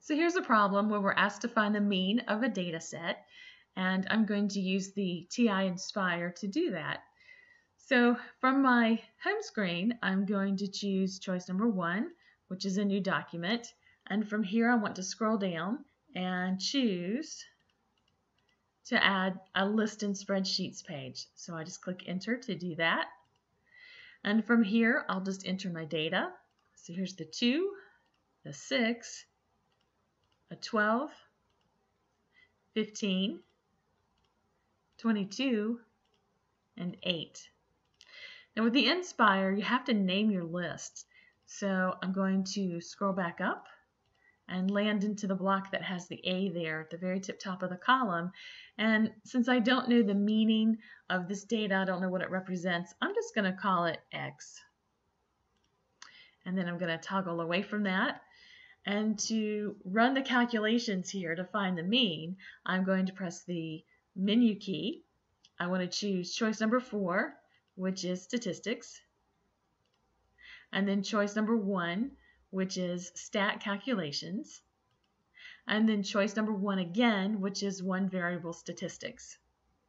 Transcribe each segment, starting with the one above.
So here's a problem where we're asked to find the mean of a data set, and I'm going to use the TI Nspire to do that. So from my home screen, I'm going to choose choice number 1, which is a new document, and from here I want to scroll down and choose to add a list in spreadsheets page. So I just click enter to do that. And from here, I'll just enter my data. So here's the 2, the 6, a 12, 15, 22, and 8. Now with the Nspire, you have to name your list. So I'm going to scroll back up and land into the block that has the A there at the very tip top of the column. And since I don't know the meaning of this data, I don't know what it represents, I'm just going to call it X. And then I'm going to toggle away from that. And to run the calculations here to find the mean, I'm going to press the menu key. I want to choose choice number 4, which is statistics, and then choice number 1, which is stat calculations, and then choice number 1 again, which is one variable statistics.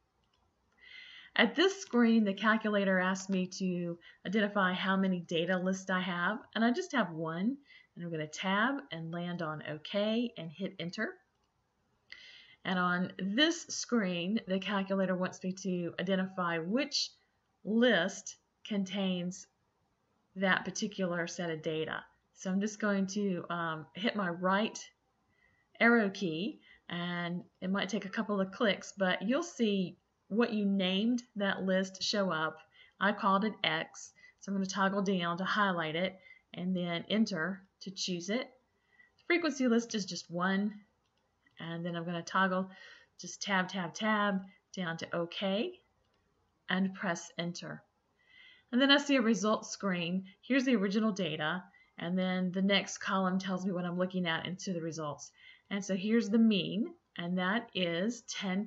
At this screen, the calculator asks me to identify how many data lists I have, and I just have one. And I'm going to tab and land on OK and hit enter. And on this screen, the calculator wants me to identify which list contains that particular set of data. So I'm just going to hit my right arrow key, and it might take a couple of clicks, but you'll see what you named that list show up. I called it X, so I'm going to toggle down to highlight it and then enter to choose it. The frequency list is just 1, and then I'm going to toggle just tab down to OK and press enter. And then I see a results screen. Here's the original data, and then the next column tells me what I'm looking at into the results. And so here's the mean, and that is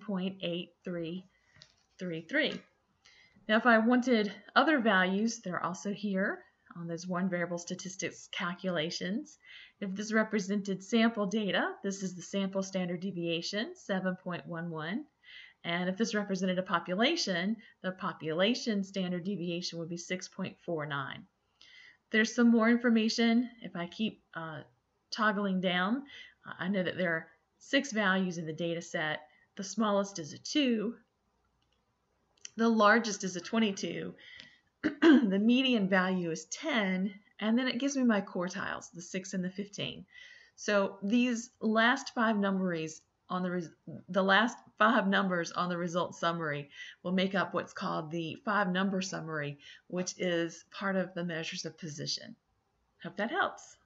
10.8333. Now if I wanted other values, they're also here on those one variable statistics calculations. If this represented sample data, this is the sample standard deviation, 7.11. And if this represented a population, the population standard deviation would be 6.49. There's some more information. If I keep toggling down, I know that there are 6 values in the data set. The smallest is a 2. The largest is a 22. The median value is 10, and then it gives me my quartiles, the 6 and the 15. So these last 5 numbers on the last 5 numbers on the result summary will make up what's called the 5-number summary, which is part of the measures of position. Hope that helps.